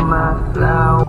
my flower.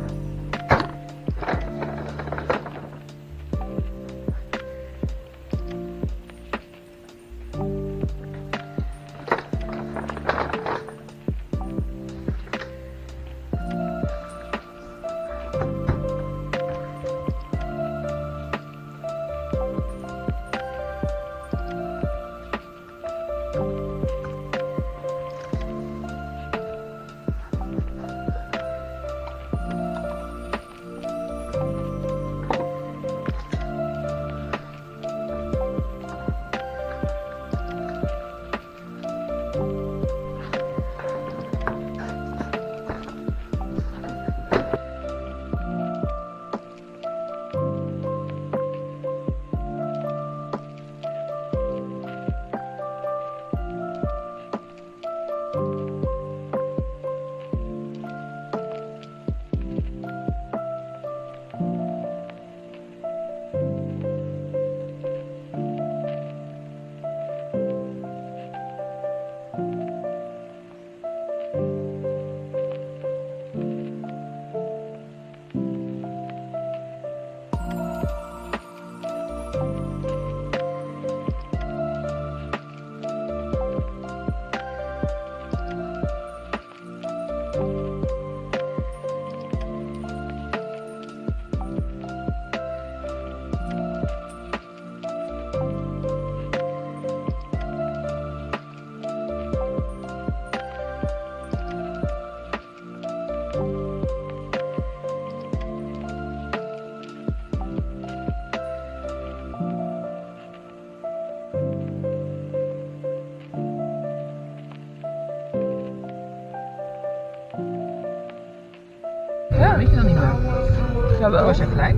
Ja, weet je dan niet meer. Ja, wel was je gelijk.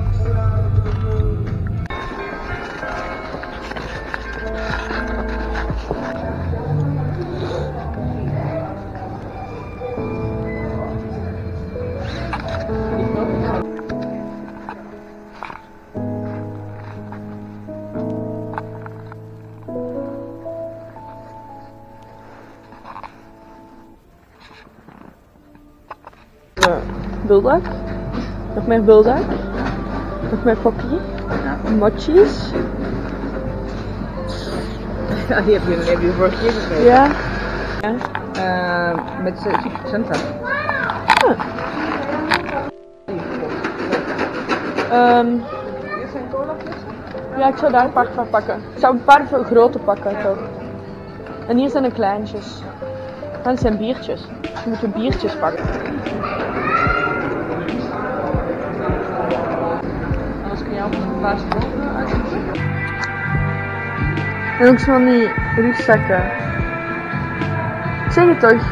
Bulldog. Nog meer bulldog. Nog meer poppy. Mochis. Ja, die heb je vorige keer gekregen. Ja. Met Secret Santa. Hier zijn colaflessen? Ja, ik zou daar een paar van pakken. Ik zou een paar veel grote pakken toch. En hier zijn de kleintjes. Dat zijn biertjes. Je moet je biertjes pakken. Anders kun je altijd een paar seconden uitzoeken. En ook zo van die rugzakken. Ik zeg het toch.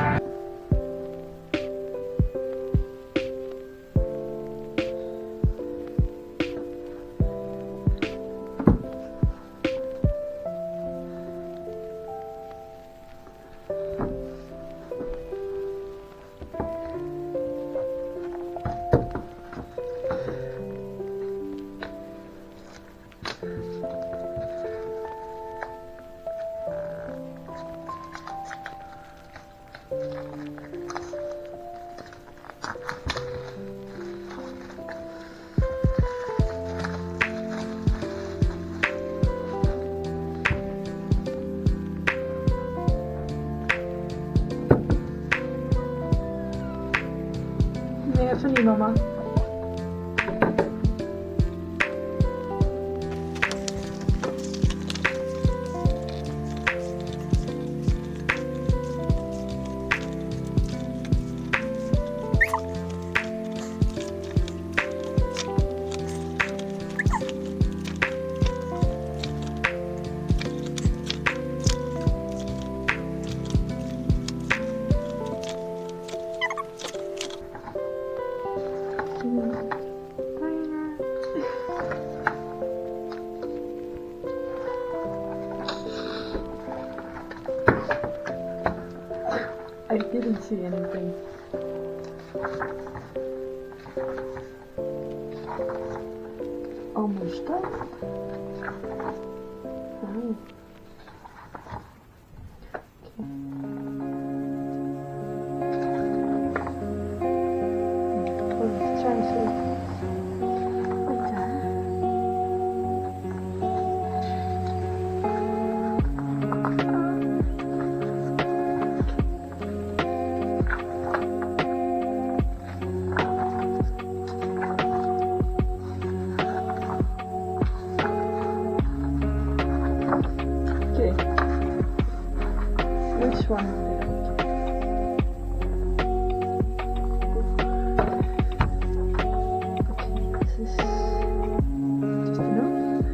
Nee, even niet, mama. I didn't see anything. All my stuff. Oh. Which one? This is just enough.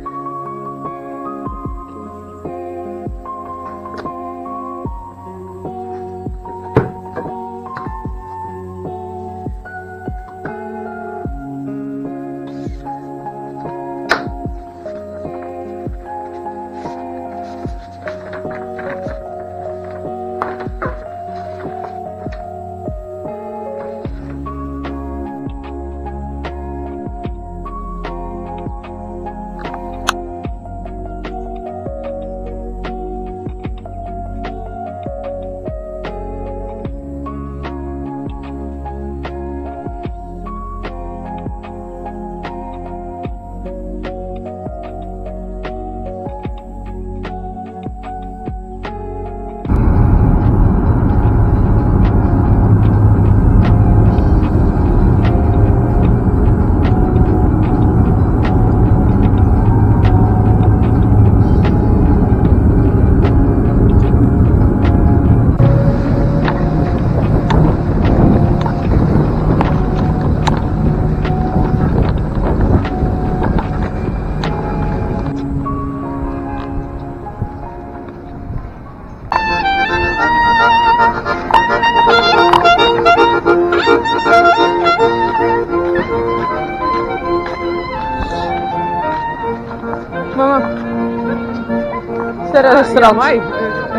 Mama. Sterrenrestaurant. Ja, mij.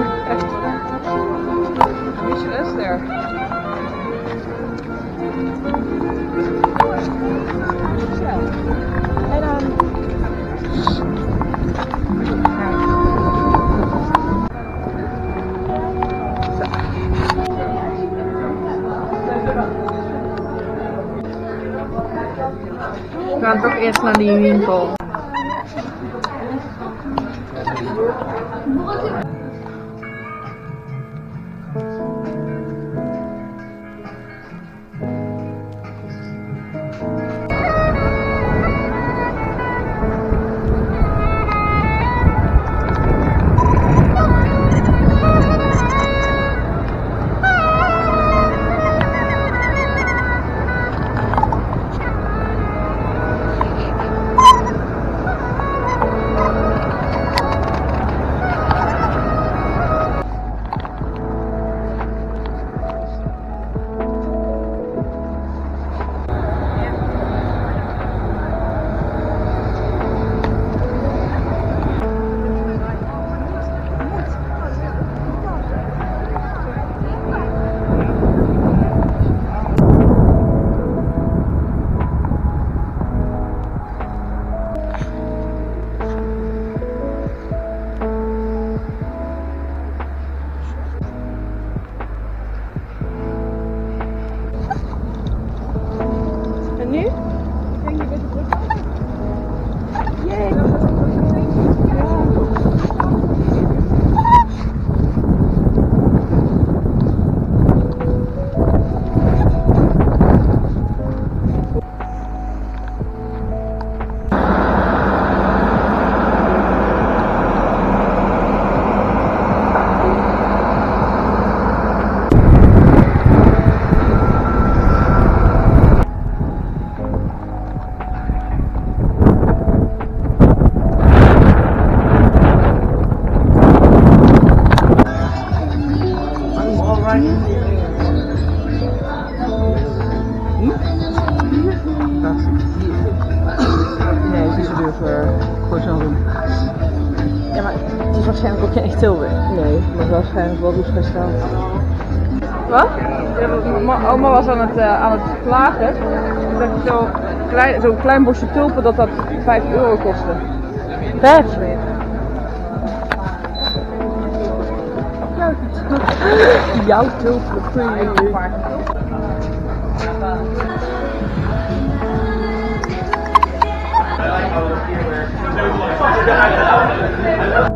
Michelinster. En dan... We gaan toch eerst naar die winkel. En nu? Ik denk je bent terug. Jee. Nee, het is zo duur voor zo'n room. Ja, maar het is waarschijnlijk ook geen echt Tilburg. Nee, maar waarschijnlijk wel goed gesteld. Wat? Ja, oma was aan het klagen dat zo'n klein bosje tulpen dat €5 kostte. 5. Jouw tulpen.